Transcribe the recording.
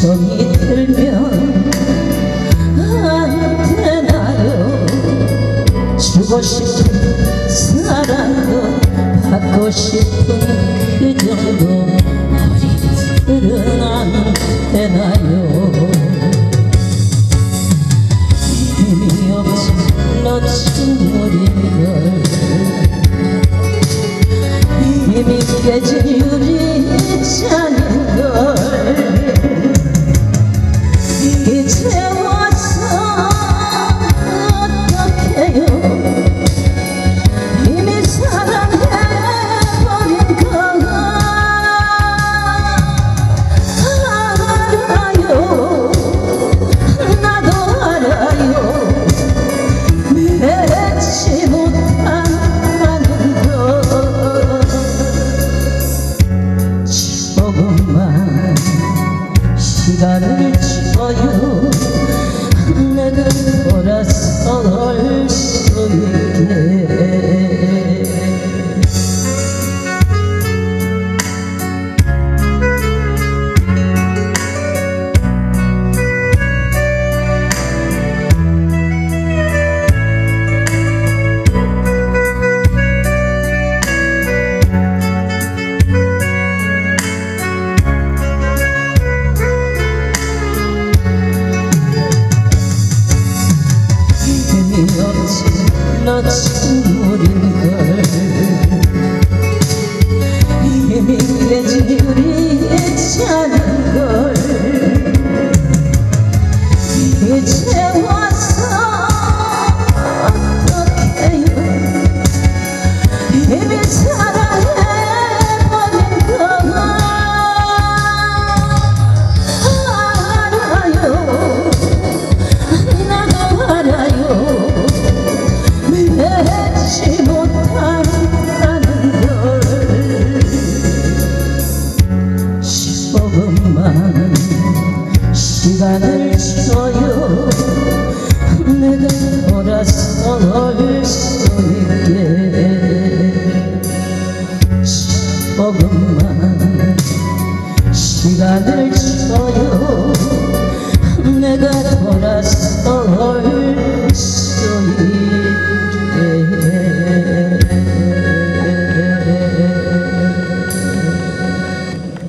정이 들면 안 되나요? 주고 싶은 사랑도 받고 싶은 그 정도 어린이들은 안 되나요? 힘이 없이 놓친 우리걸 힘이 깨진 우리 자는걸 이제 와서 어떡해요? 이미 사랑해버린 걸 알아요. 나도 알아요. 맺지 못하는 것 조금만 시간을 줘요. 내가 돌아설 수 있게 놓친 우리걸 힘이 깨진 우리 자는걸 이제 와서 어떡해요? 힘이 사랑해버린 걸 알아요. 나도 알아요. 맺지 못한다는 걸 조금만 시간을 줘요. 내가 돌아설 수 있게 조금만 시간을 줘요. 내가 돌아설 수